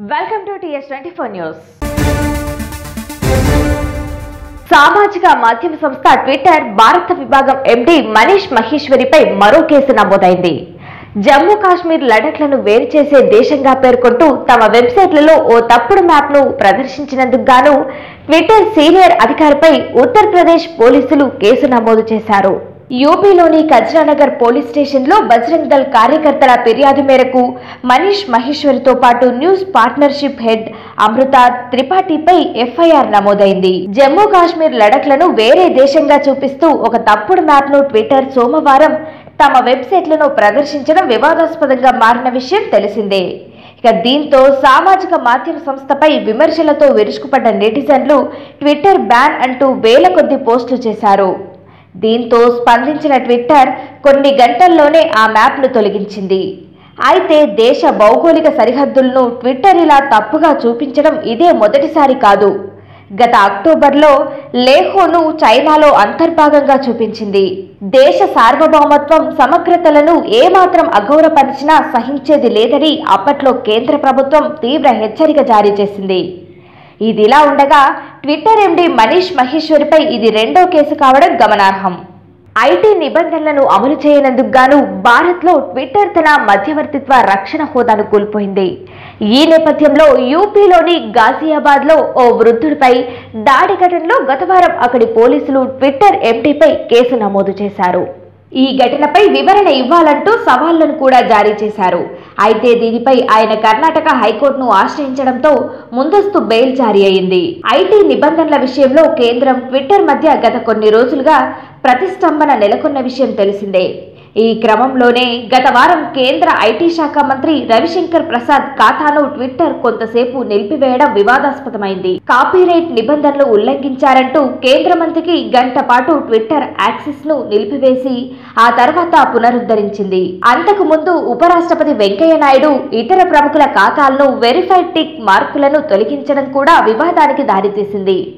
Welcome to TS24 news. సామాజిక మాధ్యమ సంస్థ ట్విట్టర్ భారత విభాగం ఎండి మనీష్ మహేశ్వరిపై మరో కేసు నమోదైంది. జమ్మూ కాశ్మీర్ లడఖ్లను వేరు చేసే దేశంగా పేర్కొంటూ తమ వెబ్సైట్లలో ఓ తప్పుడు మ్యాప్ను ప్రదర్శించినందుకు గాను ట్విట్టర్ సీనియర్ అధికారిపై ఉత్తరప్రదేశ్ పోలీసులు కేసు నమోదు చేశారు. యూపీలోని కజ్రానగర్ పోలీస్ స్టేషన్లో బజరంగ్ దళ్ కార్యకర్తల ఫిర్యాదు మేరకు మనీష్ మహేశ్వరితో పాటు న్యూస్ పార్ట్నర్షిప్ హెడ్ అమృత త్రిపాఠిపై ఎఫ్ఐఆర్ నమోదైంది. జమ్మూ కాశ్మీర్ లడఖ్లను వేరే దేశంగా చూపిస్తూ ఒక తప్పుడు మ్యాప్ను ట్విట్టర్ సోమవారం తమ వెబ్సైట్లను ప్రదర్శించడం వివాదాస్పదంగా మారిన విషయం తెలిసిందే. దీంతో సామాజిక మాధ్యమ సంస్థపై విమర్శలతో విరుచుకుపడ్డ నెటిజన్లు ట్విట్టర్ బ్యాన్ అంటూ వేల కొద్ది పోస్టులు చేశారు. దీంతో స్పందించిన ట్విట్టర్ కొన్ని గంటల్లోనే ఆ మ్యాప్ను తొలగించింది. అయితే దేశ భౌగోళిక సరిహద్దులను ట్విట్టర్ ఇలా తప్పుగా చూపించడం ఇదే మొదటిసారి కాదు. గత అక్టోబర్లో లేహోను చైనాలో అంతర్భాగంగా చూపించింది. దేశ సార్వభౌమత్వం సమగ్రతలను ఏమాత్రం అగౌరవపరిచినా సహించేది లేదని అప్పట్లో కేంద్ర ప్రభుత్వం తీవ్ర హెచ్చరిక జారీ చేసింది. ఇదిలా ఉండగా ట్విట్టర్ ఎండి మనీష్ మహేశ్వరిపై ఇది రెండో కేసు కావడం గమనార్హం. ఐటీ నిబంధనలను అమలు చేయనందుకు గాను భారత్లో ట్విట్టర్ తన మధ్యవర్తిత్వ రక్షణ హోదాను కోల్పోయింది. ఈ నేపథ్యంలో యూపీలోని గాజియాబాద్లో ఓ వృద్ధుడిపై దాడి ఘటనలో గత వారం అక్కడి పోలీసులు ట్విట్టర్ ఎండీపై కేసు నమోదు చేశారు. ఈ ఘటనపై వివరణ ఇవ్వాలంటూ సవాళ్లను కూడా జారీ చేశారు. అయితే దీనిపై ఆయన కర్ణాటక హైకోర్టును ఆశ్రయించడంతో ముందస్తు బెయిల్ జారీ అయింది. ఐటీ నిబంధనల విషయంలో కేంద్రం ట్విట్టర్ మధ్య గత కొన్ని రోజులుగా ప్రతిష్టంభన నెలకొన్న విషయం తెలిసిందే. ఈ క్రమంలోనే గత వారం కేంద్ర ఐటీ శాఖ మంత్రి రవిశంకర్ ప్రసాద్ ఖాతాను ట్విట్టర్ కొంతసేపు నిలిపివేయడం వివాదాస్పదమైంది. కాపీరైట్ నిబంధనలు ఉల్లంఘించారంటూ కేంద్ర మంత్రికి గంట పాటు ట్విట్టర్ యాక్సెస్ ను నిలిపివేసి ఆ తర్వాత పునరుద్ధరించింది. అంతకు ముందు ఉపరాష్ట్రపతి వెంకయ్య నాయుడు ఇతర ప్రముఖుల ఖాతాలను వెరిఫైడ్ టిక్ మార్కులను తొలగించడం కూడా వివాదానికి దారితీసింది.